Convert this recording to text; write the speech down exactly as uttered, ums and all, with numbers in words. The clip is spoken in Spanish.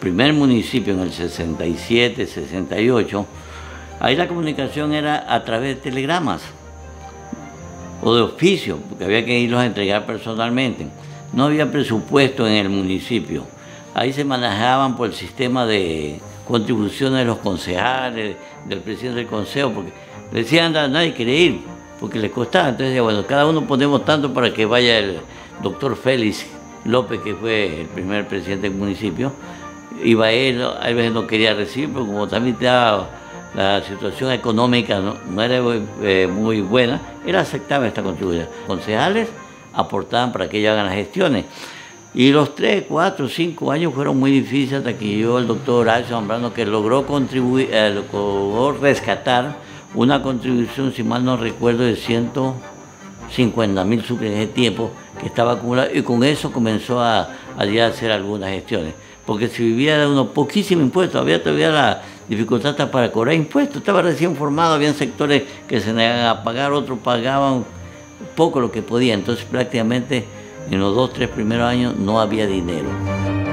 primer municipio en el sesenta y siete, sesenta y ocho, ahí la comunicación era a través de telegramas o de oficio, porque había que irlos a entregar personalmente. No había presupuesto en el municipio. Ahí se manejaban por el sistema de contribuciones de los concejales, del presidente del consejo, porque le decían a nadie quería ir, porque les costaba. Entonces decía, bueno, cada uno ponemos tanto para que vaya el doctor Félix López, que fue el primer presidente del municipio. Iba él, a veces no quería recibir, pero como también estaba la situación económica no, no era eh, muy buena, él aceptaba esta contribución. Concejales aportaban para que ellos hagan las gestiones. Y los tres, cuatro, cinco años fueron muy difíciles hasta que llegó el doctor Horacio Zambrano, que logró contribuir, eh, logró rescatar una contribución, si mal no recuerdo, de ciento cincuenta mil sucres en ese tiempo que estaba acumulado, y con eso comenzó a, a ya hacer algunas gestiones. Porque si vivía de unos poquísimos impuestos, había todavía la dificultad hasta para cobrar impuestos, estaba recién formado, había sectores que se negaban a pagar, otros pagaban poco lo que podían, entonces prácticamente en los dos, tres primeros años no había dinero.